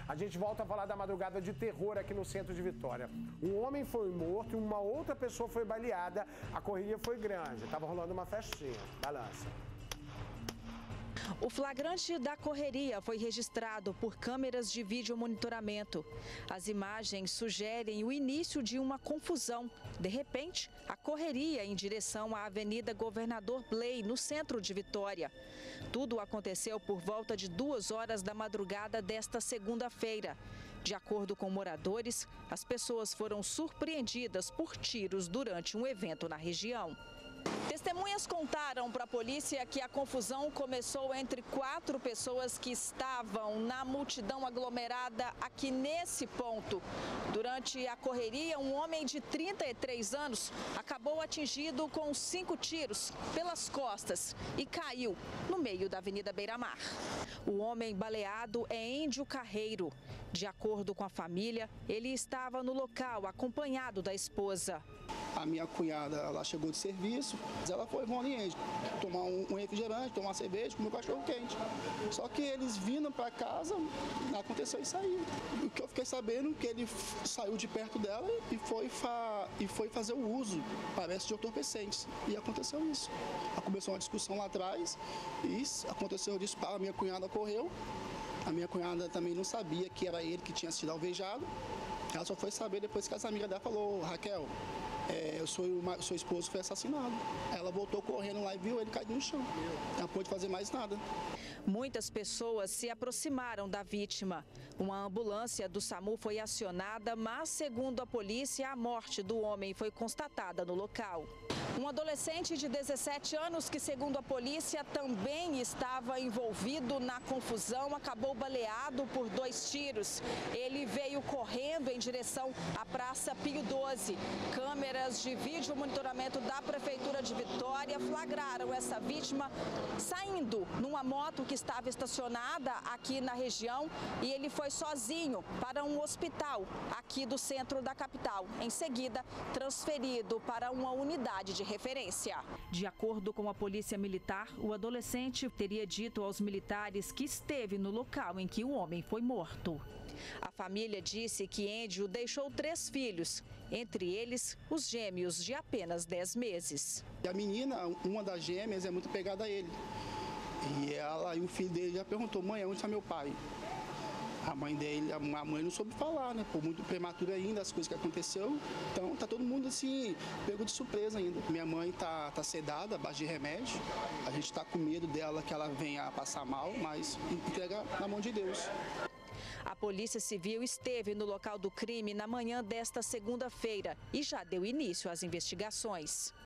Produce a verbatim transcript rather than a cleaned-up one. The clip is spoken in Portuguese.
A gente volta a falar da madrugada de terror aqui no centro de Vitória. Um homem foi morto e uma outra pessoa foi baleada. A correria foi grande, estava rolando uma festinha. Balança. O flagrante da correria foi registrado por câmeras de vídeo monitoramento. As imagens sugerem o início de uma confusão. De repente, a correria em direção à Avenida Governador Blay, no centro de Vitória. Tudo aconteceu por volta de duas horas da madrugada desta segunda-feira. De acordo com moradores, as pessoas foram surpreendidas por tiros durante um evento na região. Testemunhas contaram para a polícia que a confusão começou entre quatro pessoas que estavam na multidão aglomerada aqui nesse ponto. Durante a correria, um homem de trinta e três anos acabou atingido com cinco tiros pelas costas e caiu no meio da Avenida Beira-Mar. O homem baleado é Índio Carreiro. De acordo com a família, ele estava no local acompanhado da esposa. A minha cunhada, ela chegou de serviço, ela foi conveniente, tomar um refrigerante, tomar uma cerveja, comer um cachorro quente. Só que eles vindo para casa, aconteceu isso aí. O que eu fiquei sabendo que ele saiu de perto dela e foi, fa... e foi fazer o uso, parece, de entorpecentes. E aconteceu isso. Começou uma discussão lá atrás, e aconteceu o disparo, a minha cunhada correu. A minha cunhada também não sabia que era ele que tinha sido alvejado. Ela só foi saber depois que as amigas dela falou: Raquel, é, o seu, o seu esposo foi assassinado. Ela voltou correndo lá e viu ele caído no chão. Ela não pôde fazer mais nada. Muitas pessoas se aproximaram da vítima. Uma ambulância do SAMU foi acionada, mas, segundo a polícia, a morte do homem foi constatada no local. Um adolescente de dezessete anos, que segundo a polícia também estava envolvido na confusão, acabou baleado por dois tiros. Ele veio correndo em direção à Praça Pio doze. Câmeras de vídeo monitoramento da Prefeitura de Vitória flagraram essa vítima saindo numa moto que estava estacionada aqui na região, e ele foi sozinho para um hospital aqui do centro da capital. Em seguida, transferido para uma unidade de referência. De acordo com a Polícia Militar, o adolescente teria dito aos militares que esteve no local em que o homem foi morto. A família disse que Índio deixou três filhos, entre eles os gêmeos de apenas dez meses. A menina, uma das gêmeas, é muito pegada a ele. E ela e o filho dele já perguntou: mãe, onde está meu pai? A mãe dele, a mãe não soube falar, né? Por muito prematuro ainda, as coisas que aconteceu. Então tá todo mundo assim, pego de surpresa ainda. Minha mãe tá, tá sedada, abaixo de remédio. A gente tá com medo dela que ela venha a passar mal, mas entrega na mão de Deus. A Polícia Civil esteve no local do crime na manhã desta segunda-feira e já deu início às investigações.